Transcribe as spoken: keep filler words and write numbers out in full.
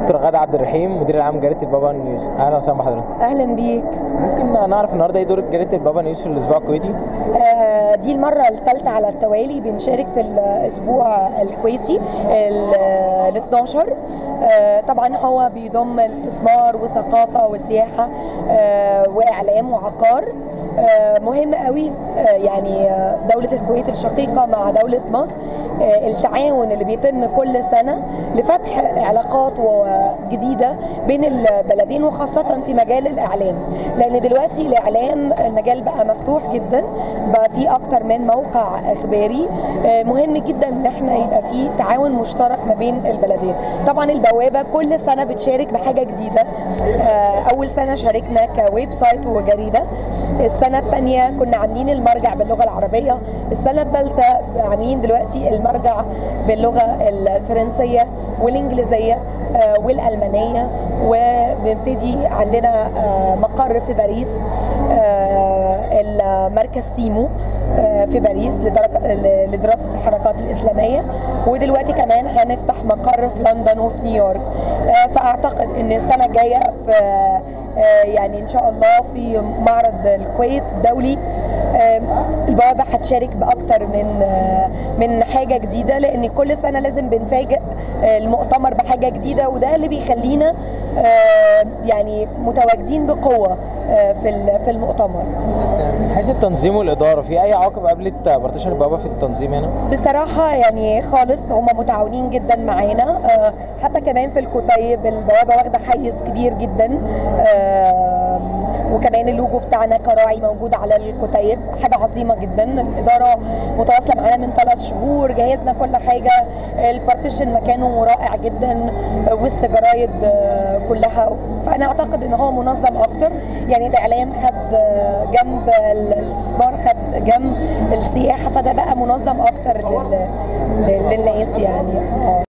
دكتور غادة عبد الرحيم، مدير العام جريدة البابا نيوز. اهلا وسهلا بحضرتك. اهلا بيك. ممكن نعرف النهارده ايه دور جريدة البابا نيوز في الاسبوع الكويتي؟ آه دي المره الثالثه على التوالي بنشارك في الاسبوع الكويتي ال اتناشر. آه طبعا هو بيضم الاستثمار وثقافه وسياحه آه واعلام وعقار. آه مهم قوي. آه يعني دوله الكويت الشقيقه مع دوله مصر، آه التعاون اللي بيتم كل سنه لفتح علاقات جديده بين البلدين، وخاصه في مجال الاعلام، لان دلوقتي الاعلام المجال بقى مفتوح جدا، بقى في اكتر من موقع اخباري. آه مهم جدا ان احنا يبقى في تعاون مشترك ما بين البلدين. طبعا البوابه كل سنه بتشارك بحاجه جديده. آه اول سنه شاركنا كويب سايت وجريده، السنه الثانيه كنا عاملين المرجع باللغه العربيه، السنه الثالثه عاملين دلوقتي المرجع باللغه الفرنسيه والانجليزيه آه والالمانيه، وبنبتدي عندنا آه مقر في باريس، آه المركز سيمو آه في باريس لدراسه الحركات الاسلاميه، ودلوقتي كمان هنفتح مقر في لندن وفي نيويورك. آه فاعتقد ان السنه الجايه في آه يعني ان شاء الله في معرض الكويت الدولي البوابه هتشارك باكتر من من حاجه جديده، لان كل سنه لازم بنفاجئ المؤتمر بحاجه جديده، وده اللي بيخلينا يعني متواجدين بقوه في في المؤتمر. من حيث التنظيم والاداره، في اي عواقب قابلت بارتيشن البوابه في التنظيم هنا؟ بصراحه يعني خالص، هم متعاونين جدا معانا، حتى كمان في الكتيب البوابه واخده حيز كبير جدا، وكمان اللوجو بتاعنا كراعي موجود على الكتيب، حاجه عظيمه جدا. الاداره متواصله معانا من ثلاث شهور، جهزنا كل حاجه، البارتيشن مكانه رائع جدا وسط جرايد كلها، فانا اعتقد ان هو منظم اكتر. يعني الاعلام خد جنب الاستثمار، خد جنب السياحه، فده بقى منظم اكتر لل... للناس يعني. اه